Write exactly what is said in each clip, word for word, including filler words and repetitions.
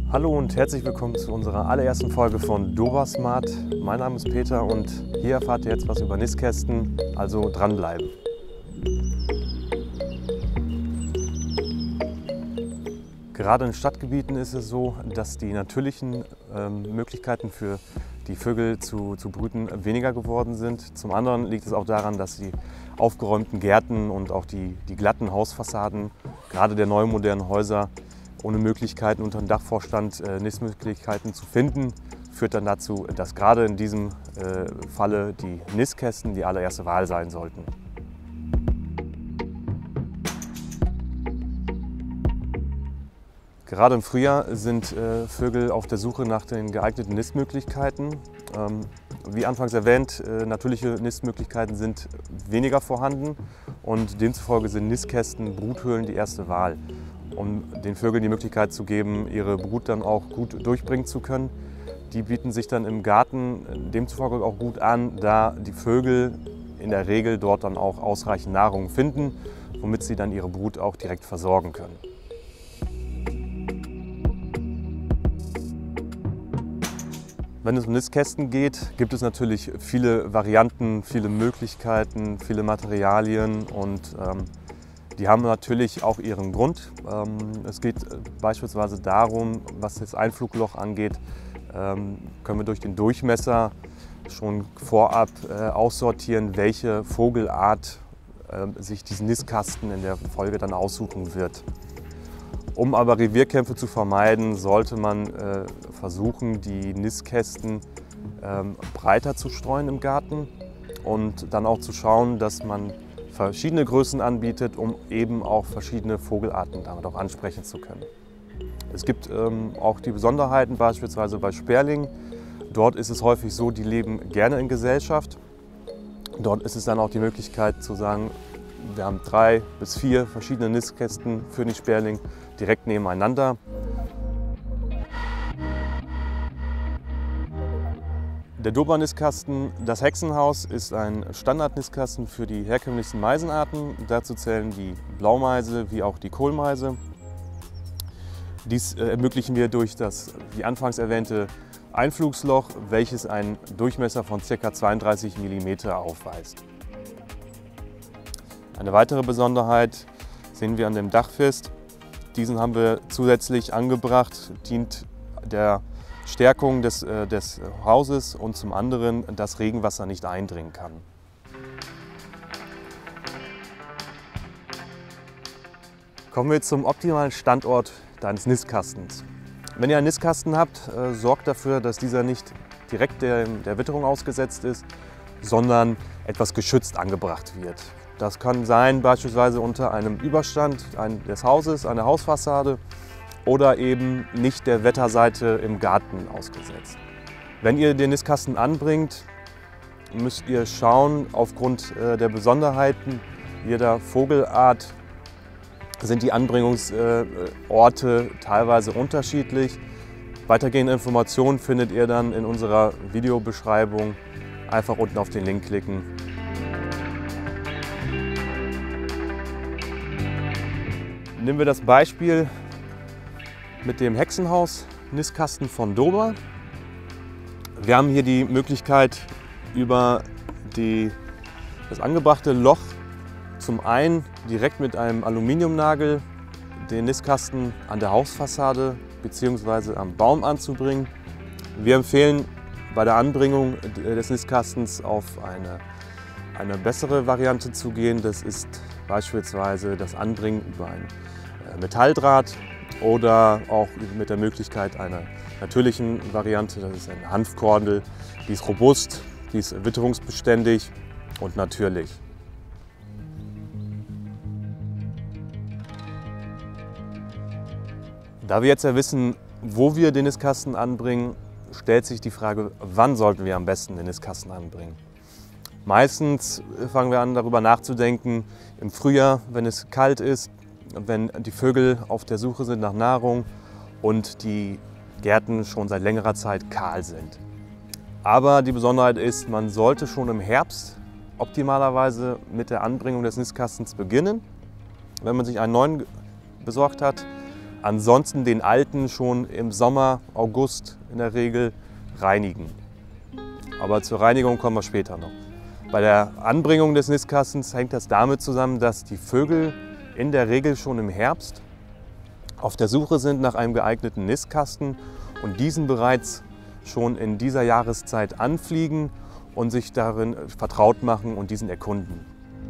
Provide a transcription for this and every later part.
Hallo und herzlich willkommen zu unserer allerersten Folge von Dobasmart. Mein Name ist Peter und hier erfahrt ihr jetzt was über Nistkästen, also dranbleiben. Gerade in Stadtgebieten ist es so, dass die natürlichen ähm, Möglichkeiten für die Vögel zu, zu brüten weniger geworden sind. Zum anderen liegt es auch daran, dass die aufgeräumten Gärten und auch die, die glatten Hausfassaden, gerade der neu modernen Häuser, ohne Möglichkeiten unter dem Dachvorstand äh, Nistmöglichkeiten zu finden, führt dann dazu, dass gerade in diesem äh, Falle die Nistkästen die allererste Wahl sein sollten. Gerade im Frühjahr sind äh, Vögel auf der Suche nach den geeigneten Nistmöglichkeiten. Ähm, wie anfangs erwähnt, äh, natürliche Nistmöglichkeiten sind weniger vorhanden und demzufolge sind Nistkästen, Bruthöhlen die erste Wahl, um den Vögeln die Möglichkeit zu geben, ihre Brut dann auch gut durchbringen zu können. Die bieten sich dann im Garten demzufolge auch gut an, da die Vögel in der Regel dort dann auch ausreichend Nahrung finden, womit sie dann ihre Brut auch direkt versorgen können. Wenn es um Nistkästen geht, gibt es natürlich viele Varianten, viele Möglichkeiten, viele Materialien und ähm, die haben natürlich auch ihren Grund. Ähm, es geht beispielsweise darum, was das Einflugloch angeht, ähm, können wir durch den Durchmesser schon vorab äh, aussortieren, welche Vogelart äh, sich diesen Nistkasten in der Folge dann aussuchen wird. Um aber Revierkämpfe zu vermeiden, sollte man äh, versuchen, die Nistkästen ähm, breiter zu streuen im Garten und dann auch zu schauen, dass man verschiedene Größen anbietet, um eben auch verschiedene Vogelarten damit auch ansprechen zu können. Es gibt ähm, auch die Besonderheiten, beispielsweise bei Sperlingen. Dort ist es häufig so, die leben gerne in Gesellschaft. Dort ist es dann auch die Möglichkeit zu sagen, wir haben drei bis vier verschiedene Nistkästen für den Sperling direkt nebeneinander. Der Dober-Nistkasten, das Hexenhaus, ist ein Standard-Nistkasten für die herkömmlichsten Meisenarten. Dazu zählen die Blaumeise wie auch die Kohlmeise. Dies äh, ermöglichen wir durch das, wie anfangs erwähnte, Einflugsloch, welches einen Durchmesser von ca. zweiunddreißig Millimeter aufweist. Eine weitere Besonderheit sehen wir an dem Dachfirst. Diesen haben wir zusätzlich angebracht, dient der Stärkung des, äh, des Hauses und zum anderen, dass Regenwasser nicht eindringen kann. Kommen wir zum optimalen Standort deines Nistkastens. Wenn ihr einen Nistkasten habt, äh, sorgt dafür, dass dieser nicht direkt der, der Witterung ausgesetzt ist, sondern etwas geschützt angebracht wird. Das kann sein beispielsweise unter einem Überstand des Hauses, einer Hausfassade oder eben nicht der Wetterseite im Garten ausgesetzt. Wenn ihr den Nistkasten anbringt, müsst ihr schauen, aufgrund der Besonderheiten jeder Vogelart sind die Anbringungsorte teilweise unterschiedlich. Weitergehende Informationen findet ihr dann in unserer Videobeschreibung. Einfach unten auf den Link klicken. Nehmen wir das Beispiel mit dem Hexenhaus-Nistkasten von Dober. Wir haben hier die Möglichkeit, über die, das angebrachte Loch zum einen direkt mit einem Aluminiumnagel den Nistkasten an der Hausfassade bzw. am Baum anzubringen. Wir empfehlen bei der Anbringung des Nistkastens auf eine, eine bessere Variante zu gehen. Das ist beispielsweise das Anbringen über ein Metalldraht oder auch mit der Möglichkeit einer natürlichen Variante. Das ist eine Hanfkordel, die ist robust, die ist witterungsbeständig und natürlich. Da wir jetzt ja wissen, wo wir den Nistkasten anbringen, stellt sich die Frage, wann sollten wir am besten den Nistkasten anbringen. Meistens fangen wir an, darüber nachzudenken im Frühjahr, wenn es kalt ist, wenn die Vögel auf der Suche sind nach Nahrung und die Gärten schon seit längerer Zeit kahl sind. Aber die Besonderheit ist, man sollte schon im Herbst optimalerweise mit der Anbringung des Nistkastens beginnen. Wenn man sich einen neuen besorgt hat, Ansonsten den alten schon im Sommer, August in der Regel reinigen. Aber zur Reinigung kommen wir später noch. Bei der Anbringung des Nistkastens hängt das damit zusammen, dass die Vögel in der Regel schon im Herbst auf der Suche sind nach einem geeigneten Nistkasten und diesen bereits schon in dieser Jahreszeit anfliegen und sich darin vertraut machen und diesen erkunden.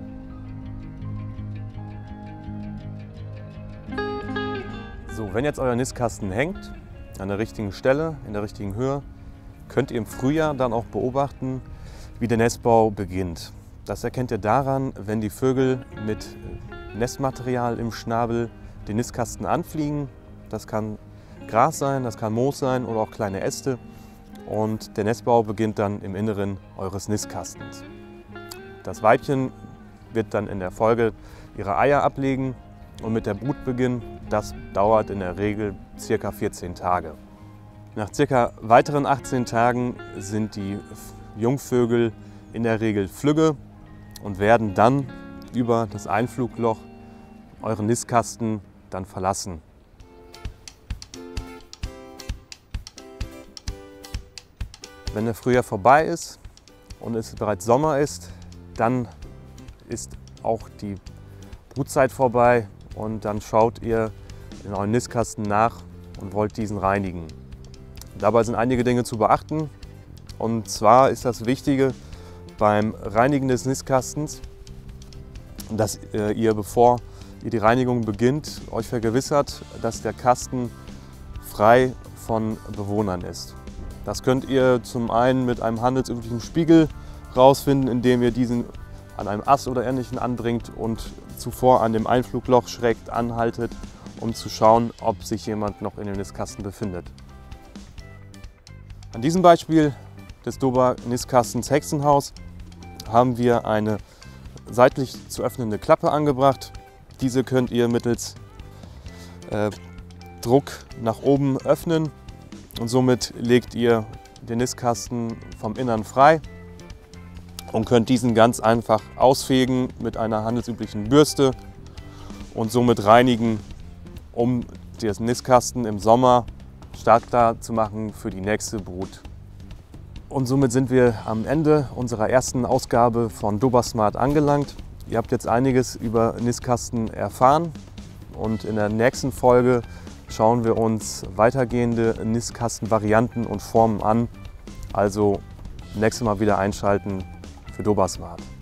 So, wenn jetzt euer Nistkasten hängt, an der richtigen Stelle, in der richtigen Höhe, könnt ihr im Frühjahr dann auch beobachten, wie der Nestbau beginnt. Das erkennt ihr daran, wenn die Vögel mit Nestmaterial im Schnabel den Nistkasten anfliegen. Das kann Gras sein, das kann Moos sein oder auch kleine Äste. Und der Nestbau beginnt dann im Inneren eures Nistkastens. Das Weibchen wird dann in der Folge ihre Eier ablegen und mit der Brutbeginn, das dauert in der Regel ca. vierzehn Tage. Nach ca. weiteren achtzehn Tagen sind die Jungvögel in der Regel flügge und werden dann über das Einflugloch euren Nistkasten dann verlassen. Wenn der Frühjahr vorbei ist und es bereits Sommer ist, dann ist auch die Brutzeit vorbei und dann schaut ihr in euren Nistkasten nach und wollt diesen reinigen. Dabei sind einige Dinge zu beachten. Und zwar ist das Wichtige beim Reinigen des Nistkastens, dass ihr, bevor ihr die Reinigung beginnt, euch vergewissert, dass der Kasten frei von Bewohnern ist. Das könnt ihr zum einen mit einem handelsüblichen Spiegel rausfinden, indem ihr diesen an einem Ast oder Ähnlichem anbringt und zuvor an dem Einflugloch schräg anhaltet, um zu schauen, ob sich jemand noch in dem Nistkasten befindet. An diesem Beispiel des Dober Nistkastens Hexenhaus haben wir eine seitlich zu öffnende Klappe angebracht. Diese könnt ihr mittels äh, Druck nach oben öffnen und somit legt ihr den Nistkasten vom Innern frei und könnt diesen ganz einfach ausfegen mit einer handelsüblichen Bürste und somit reinigen, um den Nistkasten im Sommer startklar zu machen für die nächste Brut. Und somit sind wir am Ende unserer ersten Ausgabe von Dobersmart angelangt. Ihr habt jetzt einiges über Nistkasten erfahren und in der nächsten Folge schauen wir uns weitergehende Nistkastenvarianten und Formen an. Also nächstes Mal wieder einschalten für Dobersmart.